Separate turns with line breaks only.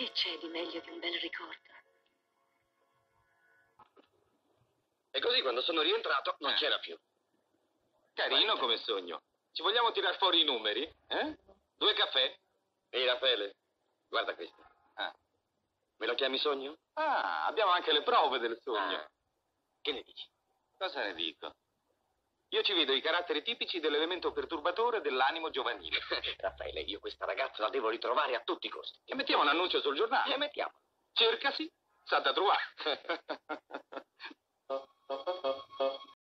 Che c'è di meglio di un bel ricordo?
E così quando sono rientrato non c'era più.
Carino come sogno. Ci vogliamo tirar fuori i numeri? 2 caffè?
Ehi, Raffaele, guarda questo. Me lo chiami sogno?
Abbiamo anche le prove del sogno.
Che ne dici?
Cosa ne dico? Io ci vedo i caratteri tipici dell'elemento perturbatore dell'animo giovanile.
Raffaele, io questa ragazza la devo ritrovare a tutti i costi.
E mettiamo un annuncio sul giornale.
E mettiamo.
Cercasi, sa da trovare.